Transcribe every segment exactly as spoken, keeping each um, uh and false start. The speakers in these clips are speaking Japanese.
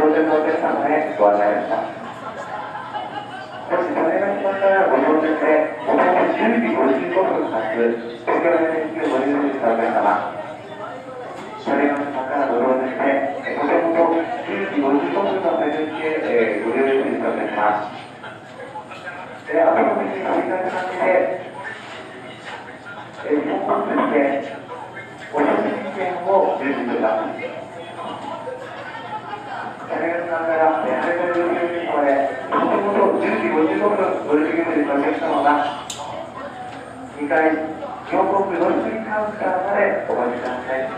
当然のお客様へご案内をします。もし種子島からご乗船で、およそじゅうじごじゅうごふん発、東京の駅をご利用したお客様、種子島からご乗船で、もともとじゅうじごじゅうごふんの種子へご利用したお客様、で、後の席に飛び立つ感じで、日本航空でお食事券を充実します。種子島から羽田の料金まで、もともとじゅうじごじゅうごふんご利用したお客様が、にかい、日本航空乗り継ぎカウンターまでお待ちください。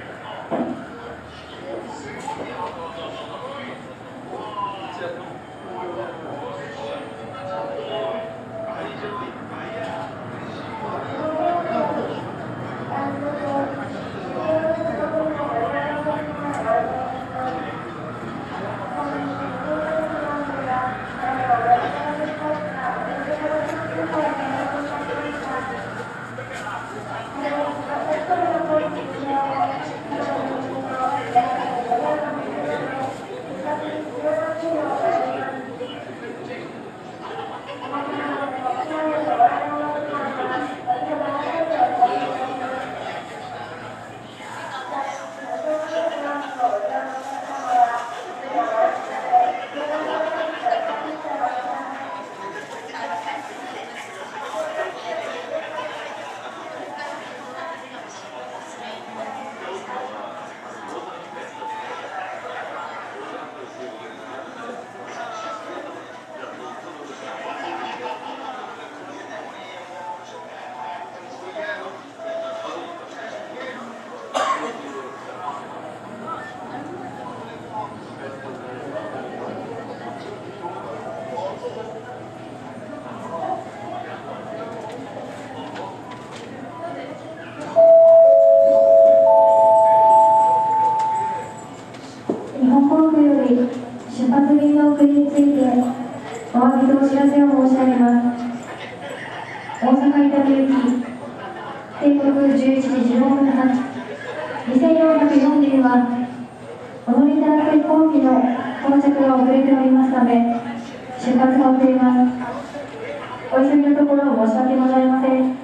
出発便の遅れについてお詫びとお知らせを申し上げます。大阪伊丹行き定刻じゅういちじじゅうごふん発にせんよんひゃくよん便はお乗りいただく飛行機の到着が遅れておりますため出発が遅れます。お急ぎのところ申し訳ございません。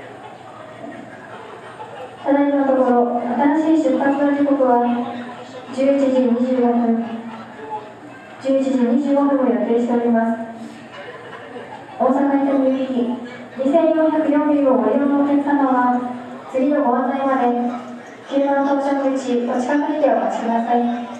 ただいまのところ新しい出発の時刻はじゅういちじにじゅうごふんじゅういちじにじゅうごふんを予定しております。大阪伊丹行きにせんよんひゃくよん便をご利用のお客様は次のご案内まで急な到着口お近くにてお待ちください。